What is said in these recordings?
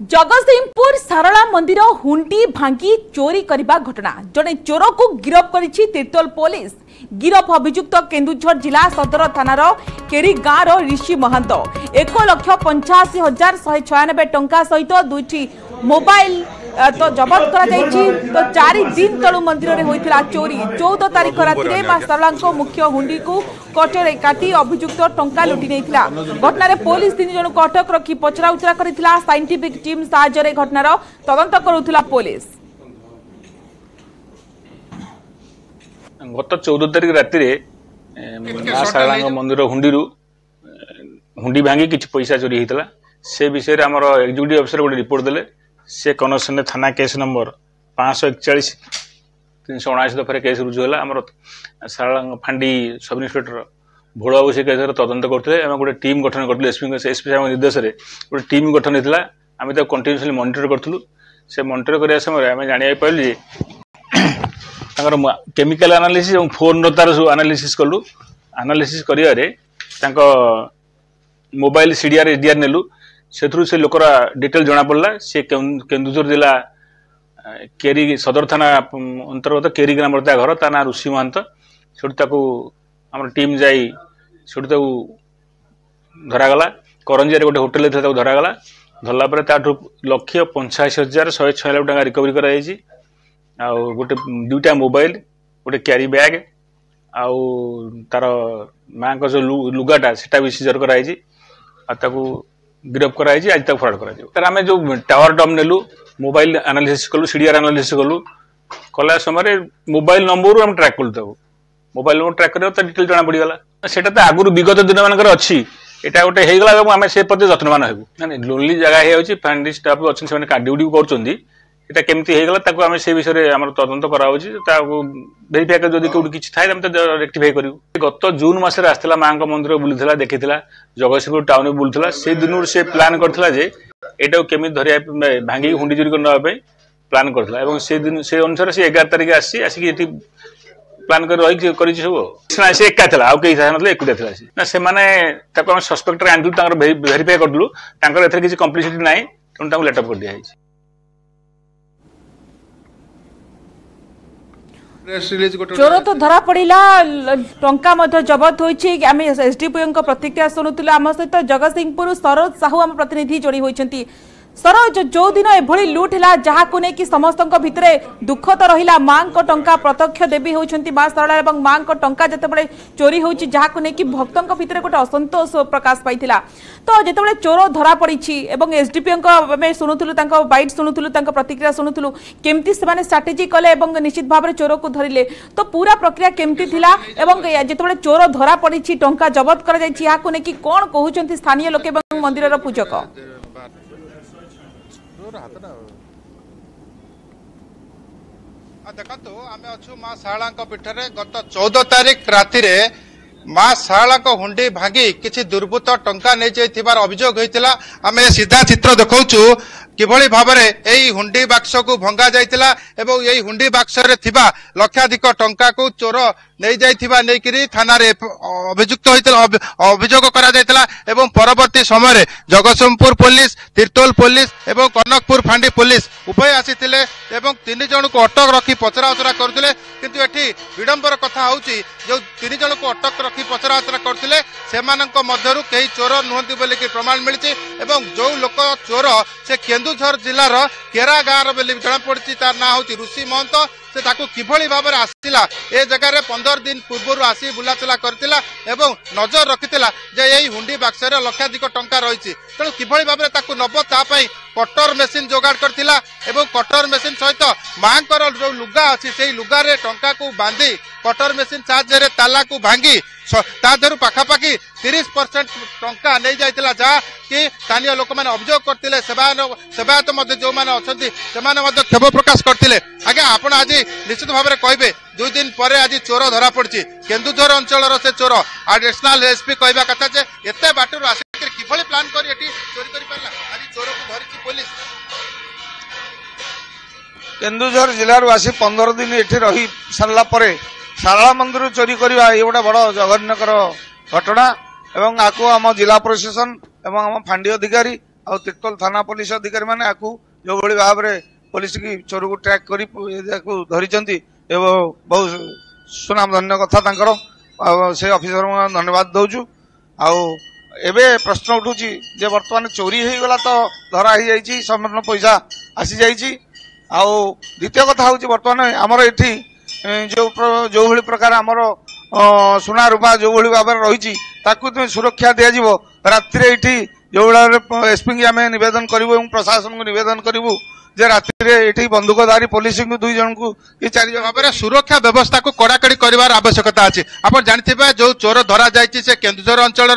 जगतसिंहपुर सारला मंदिर हुंडी भांगी चोरी करने घटना जड़े चोर को गिरफ करिछि तिर्तोल पुलिस। गिरफ अभियुक्त केन्दुझर जिला सदर थानार केरी गाँव ऋषि महंत 1,85,196 टंका सहित दुईटी मोबाइल तो जबत करा तो 4 दिन तलु मंदिर में होइथिला चोरी। 14 तारीख राति मां सरला मुख्य हुंडी को कटरे काटी अभियुक्त टंका लुटि नेथिला। घटना पुलिस 3 जन को अटक रखी पचरा उचरा करिथिला। साइंटिफिक टीम साहाय्य घटनार तदंत करुथिला पुलिस। गत 14 तारीख राति मां सरला मंदिर हुंडी भांगी किछ पैसा चोरी होता से विषय में आम एक्जिक्यूटिव अफिसर गोटे रिपोर्ट देले से कनसन थाना केस नंबर 541/379 दफार केस रुजु है। आम सारला फांडी सब इन्स्पेक्टर भोल बाबू से केस तदंत करते गोटे टीम गठन करूँ। एसपी साहब निर्देश में गोटे टीम गठन होता आम कंटिन्यूअसली मॉनिटर करूँ। से मॉनिटर करने समय आम जाना पाइलु केमिकल एनालिसिस और फोन तार सब एनालिसिस कलु। एनालिसिस कर मोबाइल सीडीआर एसडीआर नेलु से लोकर डिटेल जना पड़ा। सी केन्दुझर जिला केरी सदर थाना अंतर्गत केरी ग्राम घर ता ना ऋषि महंत। से आम टीम जाई धरागला। करंजिया गोटे होटेल धरागला। धरला 1,85,196 टका रिकवरी कर गोटे 2टा मोबाइल गोटे क्यारी बैग आउ तार माँ का जो लुगाटा सेटा भी सीजर कराई गिरफ कराई। आज तक फराड कर आम जो टावर डम नेलु मोबाइल एनालिसिस कलु सीडीआर एनालिसिस कलु कला समय मोबाइल नंबर हम ट्रैक कलु। मोबाइल नंबर ट्रैक कर डिटेल जना पड़गला। सेटा तो आगुरी विगत दिन मानकर अच्छी एटा गोटे होगा आम से प्रति जत्नवान हेबु। लोनली जगह हो फैमिली स्टाफ अच्छे से ड्यूटी कर केमती होगा आम से विषय में आम तदंत कराफाई कर किसी थाए रेक्टिफाई करूँ। गत जून मसरे आसला माँ मंदिर बुलूला देखी जगतसिंहपुर टाउन में बुलूला से दिन से प्लां करता एटा केमी धरिया भांगी हुंडी चोरी करने प्लां करता से दिन से अनुसार से 11 तारीख आसिक प्लां कर सब से एका था आउ कई ना एकुटिया था ना से सस्पेक्टर आनिलु भेरीफाई करूँ किसी कम्प्लिसिटी ना तेणु लेटअप कर दिया। चोर तो धरा पड़ा टंका जबत होती। आम एसडीपीओ प्रतिक्रिया शुणुलु। आम सहित जगतसिंहपुर सरोज साहू आम प्रतिनिधि जोड़ी होती। सरोज जो दिन एभली लुट है जहाँ को लेकिन समस्त भितर दुख तो रहा माँ को टंका प्रत्यक्ष देवी होती माँ सरला और माँ को टंका जिते चोरी होती जहाँ को लेकिन भक्तों भितर गोटे असंतोष प्रकाश पाइला। तो जिते चोर धरा पड़ी एसडीपीओ शुणुलु बैट शुणुलु प्रतिक्रिया शुणुलु केमती से स्ट्राटेजी कले निश्चित भाव में चोर को धरिले। तो पूरा प्रक्रिया केमती थिला जिते चोर धरा पड़ी टंका जबत कर लेकिन कौन कहते स्थानीय लोक मंदिर पूजक देखो आम अच्छु माँ शारला पीठरे गत 14 तारीख राति माँ शारला हुंडी भांगी किसी दुर्बृत्त टंका नहीं जाइथिबार अभियोग होइतिला। आम सीधा चित्र देखौछु किभली भाबरे एई हुंडी बाक्स को भंगा जाइतिला एवं एई हुंडी बाक्स रे थिबा लक्षाधिक टंका को चोर नहीं जाइथिबा नेकिरी थाना रे अभियुक्त होइतिला अभियोग करा जाइतिला एवं परवर्ती समय रे जगतसिंहपुर पुलिस तिर्तोल पुलिस एवं कनकपुर फांडी पुलिस उभय आसीतिले एवं 3 जन को अटक रखी पचरा उचरा करथिले। किंतु एठी विडंबर कथा होउची जो 3 जन को अटक रखी पचरा उचरा करथिले सेमानंक मध्यरु केही चोर नुहंती बोली कि प्रमाण मिलिछि एवं जो लोक चोर से केन्दुझर जिलार केरा गाँव बोली जना पड़ी तार ना हूँ ऋषि महंत। से ताकू किभली भाव में आसला ए जगार 15 दिन पूर्व आसी बुलाचला करथिला एवं नजर रखिथिला जे यही हुंडी बाक्स रे लक्षाधिक टंका रही तेणु किभली भाव में ताकू नब तापाई कटर मेसीन जोगाड़ करथिला एवं कटर मेसीन सहित मांकर जो लुगा अच्छी से लुगा रे टंका को बांधी कटर मेसीन साहाय्य ताला को भांगी ताधर पाखापाखि 30% टंका नहीं जाइतिला जहाँ कि स्थानीय लोक मैंने अभियोग करते सेवायत जो मैंने अच्छा से क्षोभ प्रकाश करते। आगे आपण आज निश्चित भाव में कहे 2 दिन पर आज चोर धरा पड़ी केन्दुझर अंचल से चोर एडिशनल एसपी कहवा कथा जे एत बाटर आसिक किभली प्लान कर चोरी कर पारा आज चोर को धरी पुलिस। केन्दुझर जिलार आसी 15 दिन ये रही सारा सारला मंदिर चोरी करवा ये गोटे बड़ जघन्यकर घटना एवं आपको आम जिला प्रशासन एवं आम फांडी अधिकारी आ तिर्तोल थाना पुलिस अधिकारी मैंने आपको जो भाई भाव में पुलिस की चोर को ट्रैक कर धरी बहुत सुनाम धन्य कथा से ऑफिसर धन्यवाद दौचु आबे प्रश्न उठू जे बर्तमान चोरी हो गला तो धरा ही जाइए संपूर्ण पैसा आसी जाइए द्वितीय कथा हूँ बर्तमान आमर ये जो भाई प्रकार आमर सुना रूपा जो भाई भाव रही सुरक्षा दिज्व राति ये जो भाई एसपी की आम नवेदन करूँ प्रशासन को नवेदन करूँ जे राति बंदूकधारी पुलिस को 2 जन को ये 4 जन भाव सुरक्षा व्यवस्था को कड़ाकड़ी कर आवश्यकता अच्छी आप जानते जो चोर धरा जाइए से केन्दुझर अंचल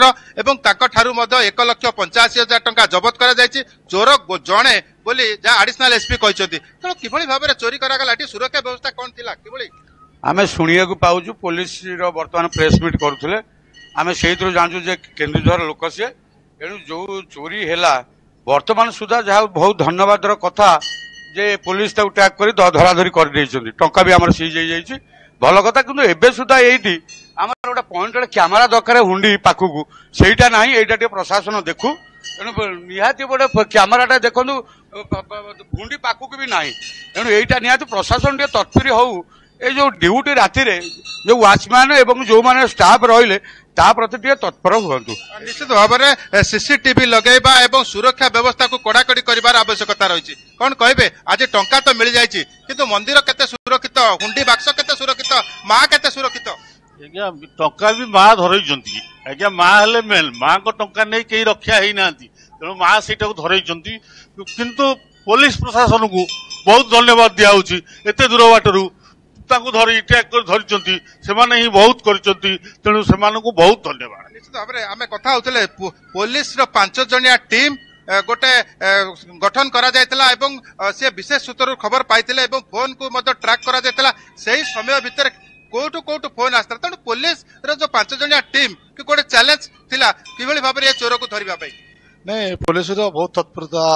1,85,85,000 टंका जबत कर चोर जड़े बोली जहाँ आडिशनाल एसपी कहते तेणु किभली भाव चोरी करागला सुरक्षा व्यवस्था कौन थी कि आम शुणा पाचु पुलिस बर्तमान प्रेस मीट करुले आम से जानू जे केन्दुझर लोक सी एणु जो चोरी है वर्तमान सुधा जहाँ बहुत धन्यवाद कथा जे पुलिस ट्रैक कर धराधरी कर टंका भी आम सीज हो भल कथा कि एबे सुधा ये आम गोटे पॉइंट कैमेरा दरकार हुंडी पाखक सहीटा ना यहाँ प्रशासन देखू तेणु निहाती गोटे कैमेराटा देखु हुंडी पाखक भी ना तेणु यहाँ निहाती प्रशासन टे तत्पर हो जो ड्यूटी राति जो वाचमैन एवं जो मैंने स्टाफ रही प्रति तत्पर हूँ निश्चित भाव में सीसीटीवी लगेबा एवं सुरक्षा व्यवस्था को कड़ाकड़ी कर आवश्यकता रही कौन कहे आज टंका तो मिल जाए किंतु मंदिर केते सुरक्षित हुंडी बाक्स केते सुरक्षित माँ केते सुरक्षित आज्ञा टंका भी माँ धरई आज्ञा माँ हेले मेन माँ को टंका नहीं कहीं रक्षा ही ना तेणु माँ से धरई किंतु पुलिस प्रशासन को बहुत धन्यवाद दिया एते दूर बाटरू धरी ट्रैक कर धरी से बहुत करेणु से बहुत धन्यवाद निश्चित भाव में आम कथा होते पुलिस 5 जणिया टीम गोटे गठन करा जायतला एवं से विशेष सूत्र खबर पाइथिले एवं फोन को ट्रैक करा जायतला सही समय भितर कोटू कोटू फोन आसता तेणु पुलिस जो 5 जणिया टीम कि गोटे चैलेंज थिला किभली भाव में चोर को धरिबा पई नहीं पुलिस बहुत तत्परता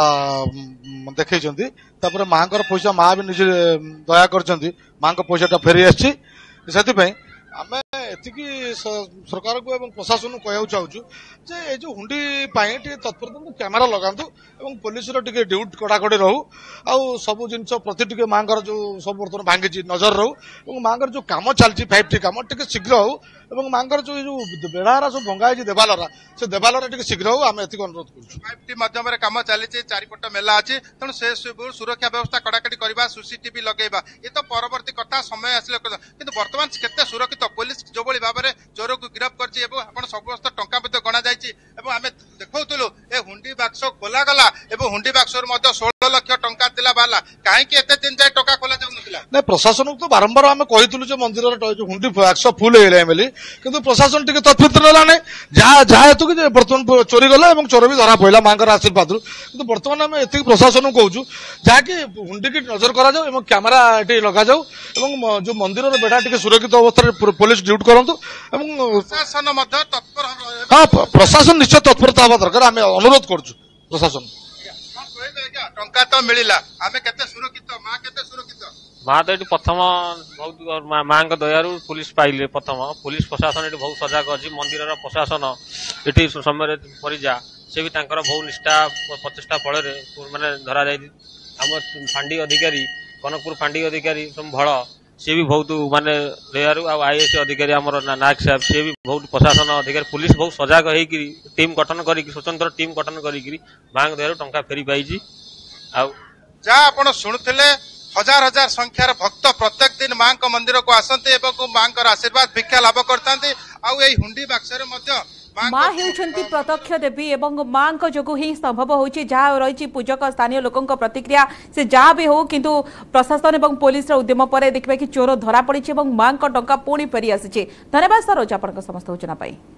देखते माँ पैसा माँ भी निजे दया कर माँ पैसाटा फेरी आसी आम एति सरकार को एवं प्रशासन को कहना चाहूँ जे जो हुंडी तत्परता कैमेरा लगातु एवं पुलिस ड्यूटी कड़ाकड़ी रहू आउ सब जिन प्रति माँ जो सब बर्तमान भांगी नजर रहू माँ जो कम चलती 5T कम टे शीघ्र हो माँ जो बेढ़ारा सब भंगा देवालरा से देवालरा शीघ्र हो आम एति अनुरोध कर 5T माध्यम कम चली चारिपट मेला अच्छी तेणु से सुरक्षा व्यवस्था कड़ाकड़ी करवा सीसीटीवी लगेगा ये तो परवर्ती कथा समय आसिले कि बर्तमान केते सुरक्षित पुलिस जो भाई भाव में चोर को गिरफ्त कर समस्त टंका गणा जामे देखुलु ए हुंडी बाक्स खोला गला हुंडी बाक्स 16 लाख टंका दिला बाला कहीं दिन जाए टंका खोला जाऊन ना प्रशासन को बारंबार आम कही मंदिर हुंडी बाक्स फुल होगा कि प्रशासन टी तत्पर ना ना जहाँ हेतु कि बर्तमान चोरी गला चोर भी धरा पड़ा माँ आशीर्वाद कि बर्तमान आम ये प्रशासन को कहूँ जहाँकि हुंडी की नजर करा कैमेरा ये लगा जाऊ जो मंदिर बेढ़ा टी सुरक्षित अवस्था पुलिस ड्यूटी करूँ प्रशासन तत्पर हाँ प्रशासन निश्चय तत्परता हवा दरकार आम अनुरोध करुँ प्रशासन टंका तो मिला आमे केते सुरक्षित माँ केते सुरक्षित माँ तो ये प्रथम बहुत माँ दयारू पुलिस पाइले प्रथम पुलिस प्रशासन ये बहुत सजग अच्छी मंदिर प्रशासन ये समय परिजा से भी बहुत निष्ठा प्रचेषा फल मानने धरा जाम फांडी अधिकारी कनकपुर फांडी अधिकारी भड़ सी भी बहुत मानने दयारू आईएएस अधिकारी आम नायक साहब सी भी बहुत प्रशासन अधिकारी पुलिस बहुत सजग हो टीम गठन कर स्वतंत्र टीम गठन कर माँ दयारू टंका फेरी पाई जहाँ आप शुणुले हजार हजार संख्यार भक्त प्रत्येक दिन माँ मंदिर को आसते माँ आशीर्वाद भिक्षा लाभ करते हुंडी बाक्सर माँ हेउछंती प्रत्यक्ष देवी एवं माँ जो ही संभव होछि जहाँ रही पूजक स्थानीय लोकों प्रतिक्रिया से जहाँ भी हो किंतु प्रशासन एवं पुलिस उद्यम पर देखिए कि चोर धरा पड़ी माँ टंका पुणी फेरी आसी धन्यवाद सरोज आप समस्त सूचना पाई।